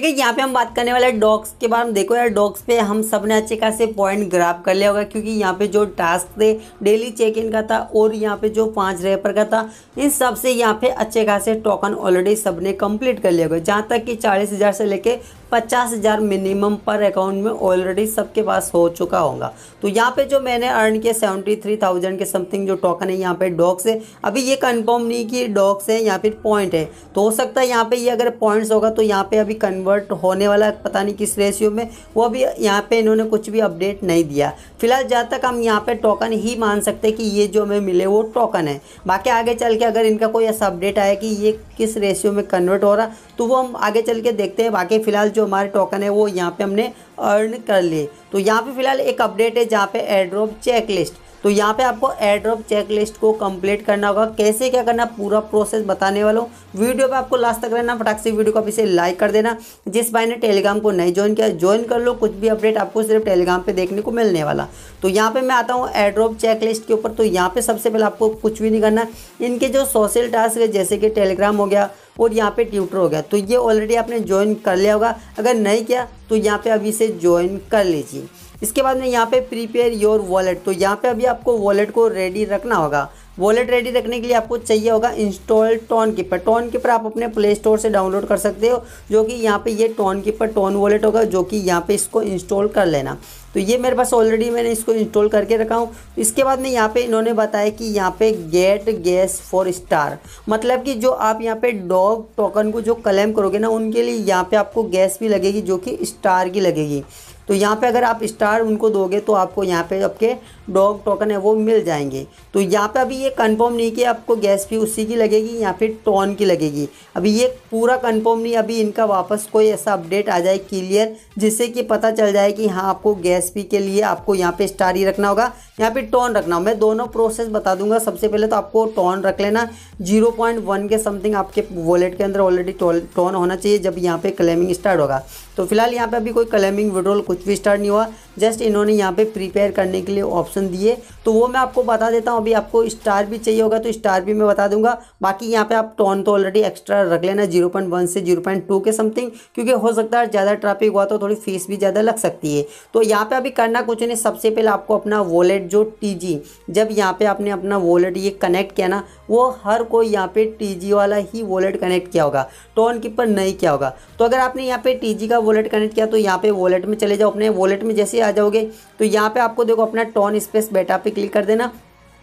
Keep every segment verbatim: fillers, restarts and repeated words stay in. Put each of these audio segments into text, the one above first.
देखिए यहाँ पे हम बात करने वाले हैं डॉग्स के बारे में। देखो यार, डॉग्स पे हम सब ने अच्छे खासे पॉइंट ग्राफ कर लिया होगा, क्योंकि यहाँ पे जो टास्क थे डेली चेक इन का था और यहाँ पे जो पांच रेपर का था, इन सब से यहाँ पे अच्छे खासे टोकन ऑलरेडी सब ने कंप्लीट कर लिया होगा। जहाँ तक कि चालीस हज़ार से लेके पचास हज़ार मिनिमम पर अकाउंट में ऑलरेडी सबके पास हो चुका होगा। तो यहाँ पे जो मैंने अर्न किया सेवेंटी थ्री थाउजेंड के समथिंग जो टोकन है यहाँ पे डॉग्स है। अभी ये कंफर्म नहीं कि डॉग्स है या फिर पॉइंट है, तो हो सकता है यहाँ पे ये अगर पॉइंट्स होगा तो यहाँ पे अभी कन्वर्ट होने वाला है, पता नहीं किस रेशियो में, वो अभी यहाँ पे इन्होंने कुछ भी अपडेट नहीं दिया। फिलहाल जहाँ तक हम यहाँ पे टोकन ही मान सकते हैं कि ये जो हमें मिले वो टोकन है। बाकी आगे चल के अगर इनका कोई ऐसा अपडेट आया कि ये किस रेशियो में कन्वर्ट हो रहा, तो वो हम आगे चल के देखते हैं। बाकी फिलहाल जो हमारे टोकन है वो यहाँ पे हमने अर्न कर लिए। तो यहाँ पे फिलहाल एक अपडेट है जहाँ पे एयर ड्रॉप चेक लिस्ट, तो यहाँ पे आपको एयर ड्रॉप चेक लिस्ट को कंप्लीट करना होगा। कैसे क्या करना पूरा प्रोसेस बताने वाला हूँ, वीडियो पे आपको लास्ट तक रहना। फटाक से वीडियो को अभी से लाइक कर देना। जिस भाई ने टेलीग्राम को नहीं ज्वाइन किया ज्वाइन कर लो, कुछ भी अपडेट आपको सिर्फ टेलीग्राम पे देखने को मिलने वाला। तो यहाँ पे मैं आता हूँ एयर ड्रॉप चेक लिस्ट के ऊपर। तो यहाँ पे सबसे पहले आपको कुछ भी नहीं करना, इनके जो सोशल टास्क है जैसे कि टेलीग्राम हो गया और यहाँ पे ट्विटर हो गया, तो ये ऑलरेडी आपने ज्वाइन कर लिया होगा। अगर नहीं किया तो यहाँ पे अभी से ज्वाइन कर लीजिए। इसके बाद में यहाँ पे प्रीपेयर योर वॉलेट, तो यहाँ पे अभी आपको वॉलेट को रेडी रखना होगा। वॉलेट रेडी रखने के लिए आपको चाहिए होगा install Tonkeeper. Tonkeeper आप अपने प्ले स्टोर से डाउनलोड कर सकते हो, जो कि यहाँ पे ये टोन कीपर टोन वॉलेट होगा, जो कि यहाँ पे इसको इंस्टॉल कर लेना। तो ये मेरे पास ऑलरेडी मैंने इसको इंस्टॉल करके रखा हूँ। इसके बाद में यहाँ पे इन्होंने बताया कि यहाँ पे गेट गैस फॉर स्टार, मतलब कि जो आप यहाँ पे डॉग टोकन को जो क्लेम करोगे ना, उनके लिए यहाँ पे आपको गैस भी लगेगी, जो कि स्टार की लगेगी। तो यहाँ पे अगर आप स्टार उनको दोगे तो आपको यहाँ पे आपके डॉग टोकन है वो मिल जाएंगे। तो यहाँ पे अभी ये कंफर्म नहीं कि आपको गैस फी उसी की लगेगी या फिर टोन की लगेगी, अभी ये पूरा कंफर्म नहीं। अभी इनका वापस कोई ऐसा अपडेट आ जाए क्लियर, जिससे कि पता चल जाए कि हाँ आपको गैस फी के लिए आपको यहाँ पे स्टार ही रखना होगा या फिर टोन रखना होगा। मैं दोनों प्रोसेस बता दूंगा। सबसे पहले तो आपको टोन रख लेना, जीरो पॉइंट वन के समथिंग आपके वॉलेट के अंदर ऑलरेडी टोन होना चाहिए जब यहाँ पे क्लेमिंग स्टार्ट होगा। तो फिलहाल यहाँ पे अभी कोई क्लेमिंग विड्रॉल कुछ भी स्टार्ट नहीं हुआ, जस्ट इन्होंने यहाँ पे प्रिपेयर करने के लिए ऑप्शन दिए, तो वो मैं आपको बता देता हूँ। अभी आपको स्टार भी चाहिए होगा तो स्टार भी मैं बता दूंगा। बाकी यहाँ पे आप टोन तो ऑलरेडी एक्स्ट्रा रख लेना जीरो पॉइंट वन से जीरो पॉइंट टू के समथिंग, क्योंकि हो सकता है ज़्यादा ट्रैफिक हुआ तो थोड़ी फीस भी ज़्यादा लग सकती है। तो यहाँ पे अभी करना कुछ नहीं, सबसे पहले आपको अपना वॉलेट जो टीजी, जब यहाँ पे आपने अपना वॉलेट ये कनेक्ट किया ना, वो हर कोई यहाँ पे टीजी वाला ही वॉलेट कनेक्ट किया होगा, टोन कीपर नहीं किया होगा। तो अगर आपने यहाँ पे टीजी का वॉलेट कनेक्ट किया तो यहाँ पे वॉलेट में चले जाओ। अपने वॉलेट में जैसे आ जाओगे तो यहाँ पे आपको देखो अपना टोन स्पेस बेटा पे क्लिक कर देना,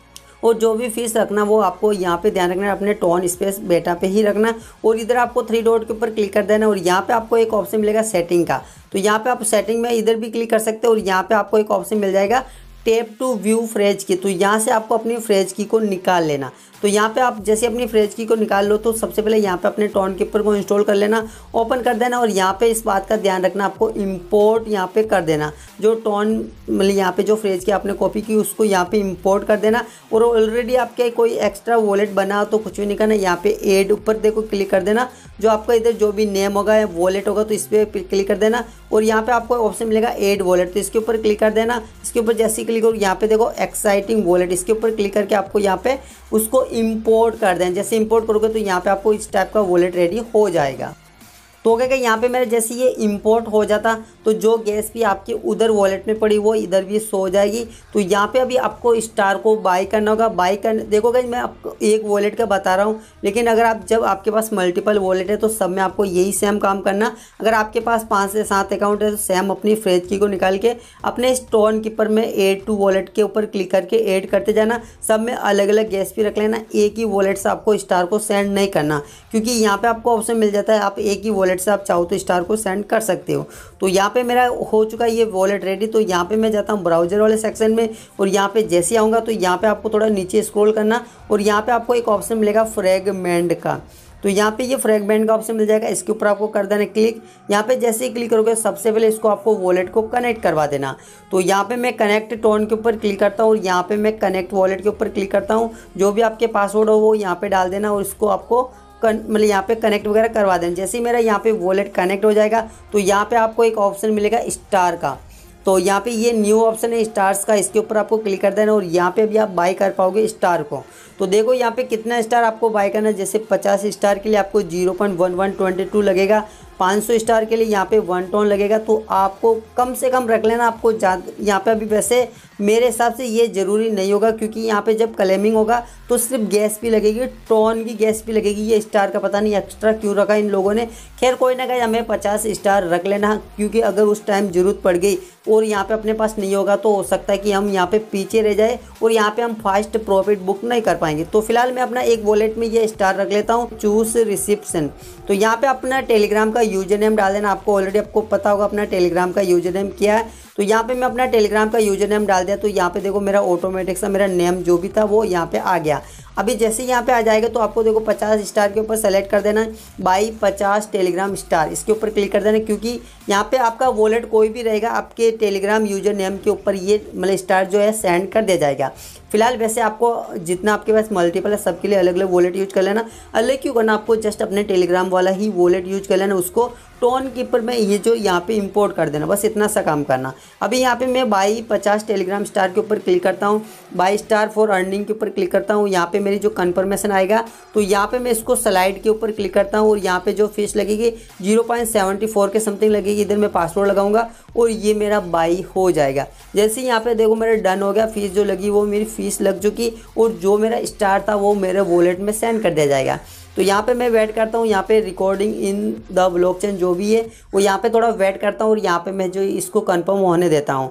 और जो भी फीस रखना वो आपको यहाँ पे ध्यान रखना, अपने टोन स्पेस बेटा पे ही रखना। और इधर आपको थ्री डॉट के ऊपर क्लिक कर देना, और यहाँ पे आपको एक ऑप्शन मिलेगा सेटिंग का। तो यहाँ पे आप सेटिंग में इधर भी क्लिक कर सकते हो, और यहाँ पे आपको एक ऑप्शन मिल जाएगा टैप टू व्यू फ्रेज की। तो यहाँ से आपको अपनी फ्रेज की को निकाल लेना। तो यहाँ पे आप जैसे अपनी फ्रेज की को निकाल लो तो सबसे पहले यहाँ पे अपने टोन कीपर को इंस्टॉल कर लेना, ओपन कर देना, और यहाँ पे इस बात का ध्यान रखना आपको इंपोर्ट यहाँ पे कर देना। जो टोन मतलब यहाँ पे जो फ्रेज की आपने कॉपी की उसको यहाँ पे इंपोर्ट कर देना। और ऑलरेडी आपके कोई एक्स्ट्रा वॉलेट बना तो कुछ भी नहीं करना, यहाँ पे ऐड ऊपर देखो क्लिक कर देना। जो आपका इधर जो भी नेम होगा या वॉलेट होगा तो इस पर क्लिक कर देना, और यहाँ पे आपको ऑप्शन मिलेगा ऐड वॉलेट, तो इसके ऊपर क्लिक कर देना। इसके ऊपर जैसे ही क्लिक करो यहाँ पे देखो एक्साइटिंग वॉलेट, इसके ऊपर क्लिक करके आपको यहाँ पे उसको इंपोर्ट कर दें। जैसे इंपोर्ट करोगे तो यहाँ पे आपको इस टाइप का वॉलेट रेडी हो जाएगा। तो क्या यहाँ पे मेरे जैसे ये इंपोर्ट हो जाता तो जो गैस भी आपकी उधर वॉलेट में पड़ी वो इधर भी शो हो जाएगी। तो यहाँ पे अभी आपको स्टार को बाय करना होगा। बाय करने देखो गाइस, मैं आपको एक वॉलेट का बता रहा हूँ, लेकिन अगर आप जब आपके पास मल्टीपल वॉलेट है तो सब में आपको यही सेम काम करना। अगर आपके पास पाँच से सात अकाउंट है तो सेम अपनी फ्रेज की को निकाल के अपने टोन कीपर में एड टू वॉलेट के ऊपर क्लिक करके ऐड करते जाना। सब में अलग अलग गैस भी रख लेना, एक ही वॉलेट से आपको स्टार को सेंड नहीं करना, क्योंकि यहाँ पे आपको ऑप्शन मिल जाता है आप एक ही वॉलेट से आप चाहो तो स्टार को सेंड कर सकते हो। तो यहाँ पे मेरा हो चुका है ये वॉलेट रेडी। तो यहाँ पे मैं जाता हूँ ब्राउजर वाले सेक्शन में, और यहाँ पे जैसे आऊँगा तो यहाँ पे आपको थोड़ा नीचे स्क्रॉल करना, और यहाँ पे आपको एक ऑप्शन मिलेगा फ्रेगमेंट का। तो यहाँ पे ये फ्रेगमेंट का ऑप्शन मिल जाएगा, इसके ऊपर आपको कर देना क्लिक। यहाँ पे जैसे ही क्लिक करोगे सबसे पहले इसको आपको वॉलेट को कनेक्ट करवा देना। तो यहाँ पे मैं कनेक्ट टोन के ऊपर क्लिक करता हूँ, और यहाँ पे मैं कनेक्ट वॉलेट के ऊपर क्लिक करता हूँ। जो भी आपके पासवर्ड हो वो यहाँ पे डाल देना, और इसको आपको मतलब यहाँ पे कनेक्ट वगैरह करवा देना। जैसे ही मेरा यहाँ पे वॉलेट कनेक्ट हो जाएगा तो यहाँ पे आपको एक ऑप्शन मिलेगा स्टार का। तो यहाँ पे ये न्यू ऑप्शन है स्टार्स का, इसके ऊपर आपको क्लिक कर देना, और यहाँ पे भी आप बाय कर पाओगे स्टार को। तो देखो यहाँ पे कितना स्टार आपको बाय करना है। जैसे पचास स्टार के लिए आपको zero point one one twenty two लगेगा, पाँच सौ स्टार के लिए यहाँ पे वन टोन लगेगा, तो आपको कम से कम रख लेना। आपको ज़्यादा यहाँ पे अभी वैसे मेरे हिसाब से ये ज़रूरी नहीं होगा, क्योंकि यहाँ पे जब क्लेमिंग होगा तो सिर्फ गैस भी लगेगी, टोन की गैस भी लगेगी। ये स्टार का पता नहीं एक्स्ट्रा क्यों रखा इन लोगों ने। खैर कोई ना कहे, हमें पचास स्टार रख लेना, क्योंकि अगर उस टाइम ज़रूरत पड़ गई और यहाँ पे अपने पास नहीं होगा तो हो सकता है कि हम यहाँ पे पीछे रह जाए और यहाँ पे हम फास्ट प्रॉफिट बुक नहीं कर पाएंगे। तो फिलहाल मैं अपना एक वॉलेट में ये स्टार रख लेता हूँ, चूज रिसिप्शन। तो यहाँ पे अपना टेलीग्राम का यूजर नेम डाल देना। आपको ऑलरेडी आपको पता होगा अपना टेलीग्राम का यूजर नेम क्या है। तो यहाँ पे मैं अपना टेलीग्राम का यूजर नेम डाल दिया, तो यहाँ पे देखो मेरा ऑटोमेटिक सा मेरा नेम जो भी था वो यहाँ पे आ गया। अभी जैसे यहाँ पे आ जाएगा तो आपको देखो पचास स्टार के ऊपर सेलेक्ट कर देना, बाई पचास टेलीग्राम स्टार, इसके ऊपर क्लिक कर देना, क्योंकि यहाँ पे आपका वॉलेट कोई भी रहेगा आपके टेलीग्राम यूजर नेम के ऊपर ये मतलब स्टार जो है सेंड कर दिया जाएगा। फिलहाल वैसे आपको जितना आपके पास मल्टीपल है सबके लिए अलग अलग वॉलेट यूज कर लेना। अलग क्यों करना, आपको जस्ट अपने टेलीग्राम वाला ही वॉलेट यूज कर लेना, उसको टोन कीपर में ये जो यहाँ पे इंपोर्ट कर देना, बस इतना सा काम करना। अभी यहाँ पे मैं बाई पचास टेलीग्राम स्टार के ऊपर क्लिक करता हूँ, बाई स्टार फॉर अर्निंग के ऊपर क्लिक करता हूँ। यहाँ पे मेरी जो कन्फर्मेशन आएगा तो यहाँ पे मैं इसको स्लाइड के ऊपर क्लिक करता हूँ और यहाँ पे जो फीस लगेगी जीरो पॉइंट सेवेंटी फोर के समथिंग लगेगी। इधर मैं पासवर्ड लगाऊंगा और ये मेरा बाई हो जाएगा। जैसे यहाँ पे देखो मेरा डन हो गया, फीस जो लगी वो मेरी फीस लग चुकी और जो मेरा स्टार था वो मेरे वॉलेट में सेंड कर दिया जाएगा। तो यहाँ पे मैं वेट करता हूँ, यहाँ पे रिकॉर्डिंग इन द ब्लॉकचेन जो भी है वो यहाँ पे थोड़ा वेट करता हूँ और यहाँ पे मैं जो इसको कंफर्म होने देता हूँ।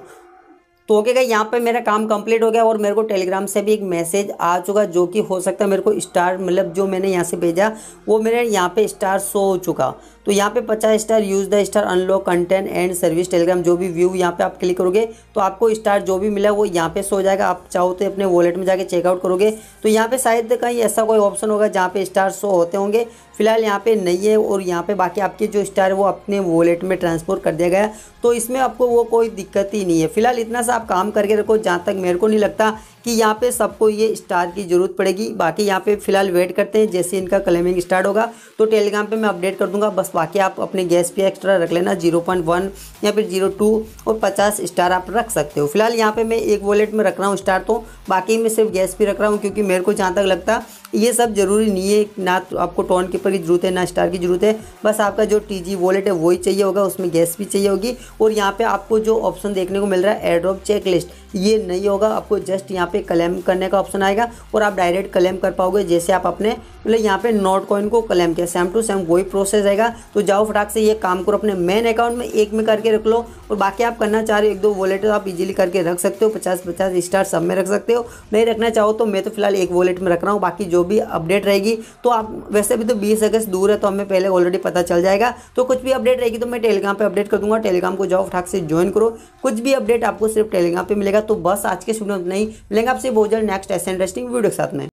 तो ओके गाइस, यहाँ पे मेरा काम कंप्लीट हो गया और मेरे को टेलीग्राम से भी एक मैसेज आ चुका, जो कि हो सकता है मेरे को स्टार मतलब जो मैंने यहाँ से भेजा वो मेरे यहाँ पे स्टार शो हो चुका। तो यहाँ पे पचास star use the star unlock content and service Telegram जो भी व्यू यहाँ पे आप क्लिक करोगे तो आपको स्टार जो भी मिला वो यहाँ पे शो हो जाएगा। आप चाहो तो अपने वॉलेट में जाके चेकआउट करोगे तो यहाँ पे शायद कहीं ऐसा कोई ऑप्शन होगा जहाँ पे स्टार शो होते होंगे। फिलहाल यहाँ पे नहीं है और यहाँ पे बाकी आपके जो स्टार है वो अपने वॉलेट में ट्रांसफर कर दिया गया, तो इसमें आपको वो कोई दिक्कत ही नहीं है। फिलहाल इतना सा आप काम करके रखो, जहाँ तक मेरे को नहीं लगता कि यहाँ पे सबको ये स्टार की ज़रूरत पड़ेगी। बाकी यहाँ पे फिलहाल वेट करते हैं, जैसे इनका क्लेमिंग स्टार्ट होगा तो टेलीग्राम पे मैं अपडेट कर दूंगा। बस बाकी आप अपने गैस पे एक्स्ट्रा रख लेना जीरो पॉइंट वन या फिर जीरो टू और पचास स्टार आप रख सकते हो। फिलहाल यहाँ पे मैं एक वॉलेट में रख रहा हूँ स्टार, तो बाकी मैं सिर्फ गैस पे रख रहा हूँ, क्योंकि मेरे को जहाँ तक लगता ये सब ज़रूरी नहीं है, ना तो आपको टोन कीपर की ज़रूरत है ना स्टार की ज़रूरत है। बस आपका जो टीजी वॉलेट है वही चाहिए होगा, उसमें गैस भी चाहिए होगी। और यहाँ पे आपको जो ऑप्शन देखने को मिल रहा है एयरड्रॉप चेक लिस्ट, ये नहीं होगा। आपको जस्ट यहाँ पे क्लेम करने का ऑप्शन आएगा और आप डायरेक्ट क्लेम कर पाओगे, जैसे आप अपने मतलब यहाँ पे नोट कॉइन को क्लेम किया, सेम टू सेम वही प्रोसेस आएगा। तो जाओ फटाक से ये काम करो, अपने मेन अकाउंट में एक में करके रख लो और बाकी आप करना चाह रहे हो एक दो वॉलेट तो आप इजीली करके रख सकते हो, पचास पचास स्टार सब में रख सकते हो। नहीं रखना चाहो तो मैं तो फिलहाल एक वॉलेट में रख रहा हूँ। बाकी जो भी अपडेट रहेगी तो आप वैसे भी तो बीस अगस्त दूर है तो हमें पहले ऑलरेडी पता चल जाएगा। तो कुछ भी अपडेट रहेगी तो मैं टेलीग्राम पे अपडेट कर दूंगा। टेलीग्राम को जाओ फटाक से ज्वाइन करो, कुछ भी अपडेट आपको सिर्फ टेलीग्राम पे मिलेगा। तो बस आज के वीडियो में नहीं मिलेंगे आपसे बहुत जल्द नेक्स्ट ऐसे इंटरेस्टिंग वीडियो के साथ में।